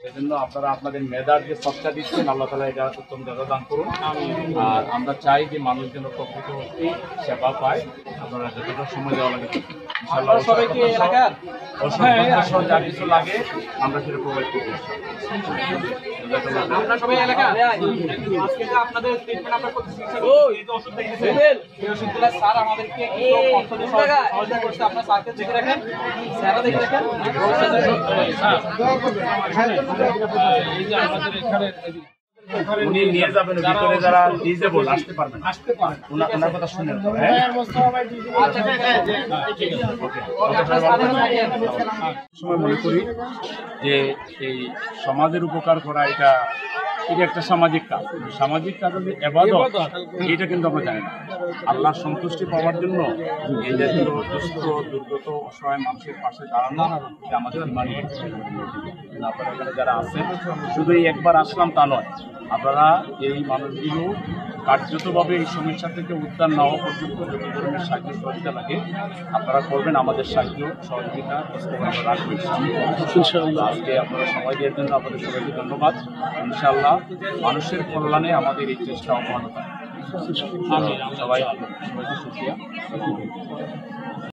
এজন্য আপনারা আপনাদের মেধার যে সৎকা দিচ্ছেন আল্লাহ তাআলা এটা উত্তম জাযা দান করুন। আর আমরা চাই যে মানুষ যেন প্রকৃত অর্থেই সেবা পায়। আপনারা যতটা সময় দেওয়া লাগে ইনশাআল্লাহ সবাইকে এলাকার যা কিছু লাগে আমরা সেটা প্রোভাইড করব। আমরা সবাই এলাকা আজকে যে আপনাদের ট্রিটমেন্ট আমরা করতেছি এই যে ওষুধ দেখতেছেন এই ওষুধগুলো স্যার আমাদেরকে কিছু অর্থ দিয়ে সহযোগিতা করছে। আপনারা স্যারকে দেখে রাখেন, স্যারও দেখে রাখেন। উনি নিয়ে যাবেন ভিতরে যারা ডিজেবল আসতে পারবেন ওনার কথা শুনেন। সময় মনে করি যে এই সমাজের উপকার করা এটা একটা সামাজিক কাজ। সামাজিক কাজের যে ইবাদত এটা কিন্তু আমরা জানি না। আল্লাহর সন্তুষ্টি পাওয়ার জন্য এই জাতীয় দুস্থ দুর্গত অসহায় মানুষের পাশে দাঁড়ানো আমাদের ইমানি। আপনারা এখানে যারা আছেন শুধু এই একবার আসলাম তা নয়, আপনারা এই মানুষগুলো কার্যতভাবে এই সমস্যা থেকে উদ্ধার না হওয়া পর্যন্ত যত ধরনের সাহায্য সহযোগিতা লাগে আপনারা করবেন। আমাদের সাহায্য সহযোগিতা রাখবেন। আজকে আপনারা সময় দেওয়ার জন্য আপনাদের সবাইকে ধন্যবাদ। ইনশাআল্লাহ মানুষের কল্যাণে আমাদের এই চেষ্টা অব্যাহত থাকবে। সবাইকে শুকরিয়া।